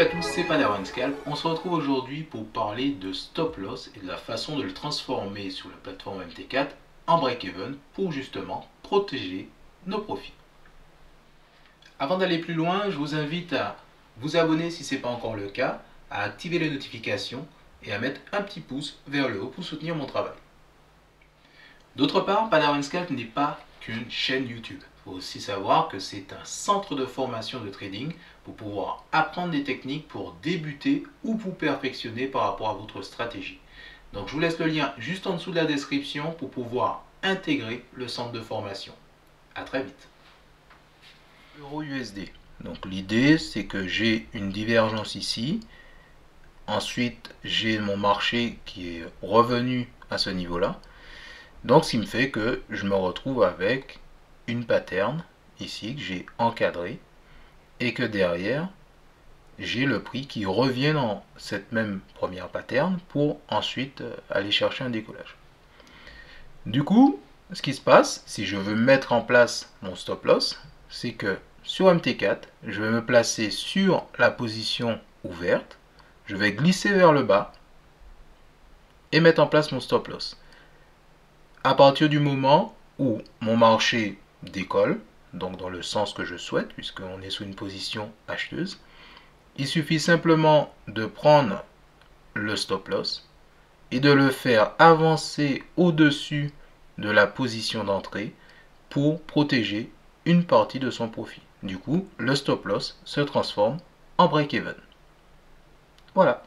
à tous, c'est Padawan Scalp. On se retrouve aujourd'hui pour parler de stop loss et de la façon de le transformer sur la plateforme MT4 en break-even pour justement protéger nos profits. Avant d'aller plus loin, je vous invite à vous abonner si ce n'est pas encore le cas, à activer les notifications et à mettre un petit pouce vers le haut pour soutenir mon travail. D'autre part, Padawan Scalp n'est pas qu'une chaîne YouTube. Il faut aussi savoir que c'est un centre de formation de trading pour pouvoir apprendre des techniques pour débuter ou pour perfectionner par rapport à votre stratégie. Donc je vous laisse le lien juste en dessous de la description pour pouvoir intégrer le centre de formation. A très vite. Euro USD. Donc l'idée c'est que j'ai une divergence ici. Ensuite j'ai mon marché qui est revenu à ce niveau-là. Donc ce qui me fait que je me retrouve avec une pattern ici que j'ai encadré et que derrière j'ai le prix qui revient dans cette même première pattern pour ensuite aller chercher un décollage. Du coup, ce qui se passe, si je veux mettre en place mon stop loss, c'est que sur MT4, je vais me placer sur la position ouverte, je vais glisser vers le bas et mettre en place mon stop loss. À partir du moment où mon marché décolle, donc dans le sens que je souhaite, puisqu'on est sous une position acheteuse, il suffit simplement de prendre le stop loss et de le faire avancer au-dessus de la position d'entrée pour protéger une partie de son profit. Du coup, le stop loss se transforme en break-even. Voilà.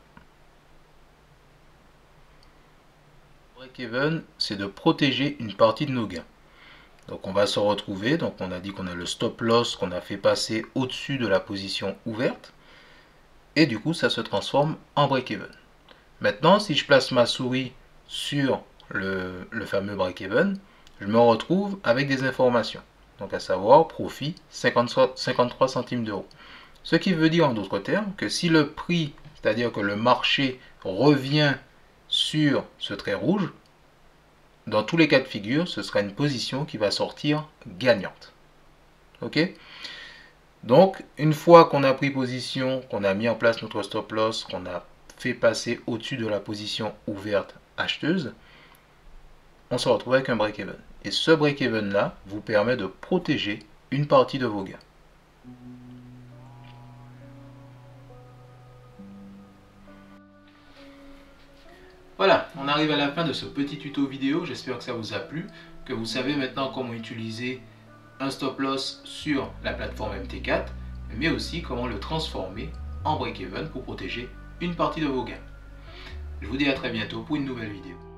Break-even, c'est de protéger une partie de nos gains. Donc on va se retrouver, donc on a dit qu'on a le stop loss qu'on a fait passer au-dessus de la position ouverte. Et du coup, ça se transforme en break-even. Maintenant, si je place ma souris sur le fameux break-even, je me retrouve avec des informations. Donc à savoir, profit 53 centimes d'euros. Ce qui veut dire en d'autres termes que si le prix, c'est-à-dire que le marché revient sur ce trait rouge, dans tous les cas de figure, ce sera une position qui va sortir gagnante. Ok ? Donc, une fois qu'on a pris position, qu'on a mis en place notre stop loss, qu'on a fait passer au-dessus de la position ouverte acheteuse, on se retrouve avec un break-even. Et ce break-even là vous permet de protéger une partie de vos gains. Voilà, on arrive à la fin de ce petit tuto vidéo. J'espère que ça vous a plu, que vous savez maintenant comment utiliser un stop loss sur la plateforme MT4, mais aussi comment le transformer en break-even pour protéger une partie de vos gains. Je vous dis à très bientôt pour une nouvelle vidéo.